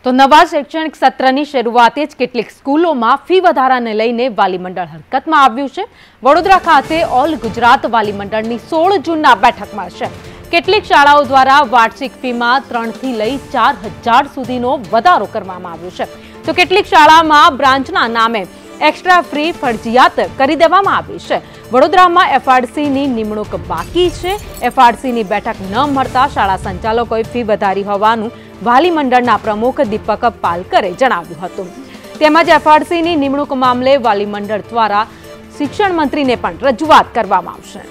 તો નવા શૈક્ષણિક સત્રની શરૂઆતે જ કેટલીક સ્કૂલોમાં ફી વધારાને લઈને વાલી મંડળ હરકતમાં આવ્યું છે। વડોદરા ખાતે ઓલ ગુજરાત વાલી મંડળની 16 જૂનના બેઠકમાં છે। કેટલીક શાળાઓ દ્વારા વાર્ષિક ફીમાં 3 થી લઈ 4000 સુધીનો વધારો કરવામાં આવ્યો છે, તો કેટલીક શાળામાં બ્રાન્ચના નામે एक्स्ट्रा फ्री फरजियात કરી દેવામાં આવી છે। વડોદરામાં એફઆરસીની નિમણૂક બાકી છે। એફઆરસીની બેઠક ન મળતા શાળા સંચાલકોએ ફી વધારી હોવાનું વાલી મંડળના પ્રમુખ દીપક પાલકરે જણાવ્યું હતું। તેમજ એફઆરસીની નિમણૂક મામલે વાલી મંડળ દ્વારા શિક્ષણ મંત્રીને પણ રજૂઆત કરવામાં આવશે।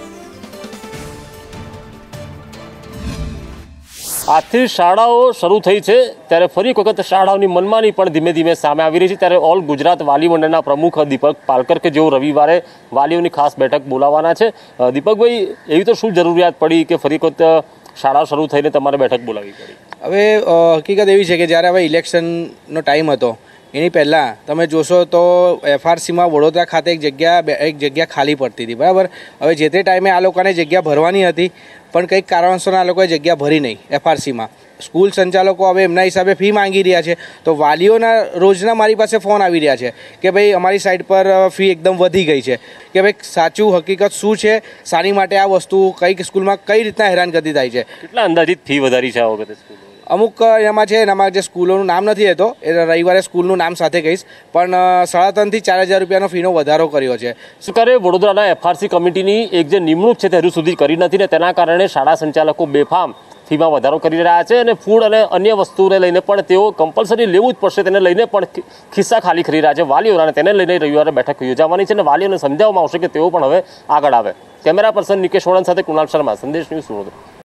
આજથી શાળાઓ શરૂ થઈ છે ત્યારે ફરી એક વખત શાળાઓની મનમાની પણ ધીમે ધીમે સામે આવી રહી છે। ત્યારે ઓલ ગુજરાત વાલી મંડળના પ્રમુખ દીપક પાલકર કે જેઓ રવિવારે વાલીઓની ખાસ બેઠક બોલાવવાના છે। દીપકભાઈ, એવી તો શું જરૂરિયાત પડી કે ફરી એક વખત શાળાઓ શરૂ થઈને તમારે બેઠક બોલાવવી પડી? હવે હકીકત એવી છે કે જ્યારે હવે ઇલેક્શનનો ટાઈમ હતો એની પહેલાં તમે જોશો તો એફઆરસીમાં વડોદરા ખાતે એક જગ્યા ખાલી પડતી હતી, બરાબર। હવે જે તે ટાઈમે આ લોકોને જગ્યા ભરવાની હતી પણ કંઈક કારણોસર આ લોકોએ જગ્યા ભરી નહીં એફઆરસીમાં। સ્કૂલ સંચાલકો હવે એમના હિસાબે ફી માંગી રહ્યા છે, તો વાલીઓના રોજના મારી પાસે ફોન આવી રહ્યા છે કે ભાઈ અમારી સાઈડ પર ફી એકદમ વધી ગઈ છે, કે ભાઈ સાચું હકીકત શું છે, શાની માટે આ વસ્તુ કઈ સ્કૂલમાં કઈ રીતના હેરાનગતિ થાય છે। કેટલા અંદાજિત ફી વધારી છે આ વખતે સ્કૂલ? અમુક એમાં છે, એનામાં જે સ્કૂલોનું નામ નથી રહેતો, એ રવિવારે સ્કૂલનું નામ સાથે કહીશ, પણ 3,500 થી 4,000 રૂપિયાનો ફીનો વધારો કર્યો છે। સરકારે વડોદરાના એફઆરસી કમિટીની એક જે નિમણૂક છે તે હજુ સુધી કરી નથી ને તેના કારણે શાળા સંચાલકો બેફામ ફીમાં વધારો કરી રહ્યા છે અને ફૂડ અને અન્ય વસ્તુને લઈને પણ તેઓ કમ્પલસરી લેવું જ પડશે, તેને લઈને પણ ખિસ્સા ખાલી કરી રહ્યા છે વાલીઓના, અને તેને લઈને રવિવારે બેઠક યોજાવાની છે અને વાલીઓને સમજાવવામાં આવશે કે તેઓ પણ હવે આગળ આવે। કેમેરા પર્સન નિકેશ વળન સાથે કુણાલ શર્મા, સંદેશ ન્યૂઝ, વડોદરા।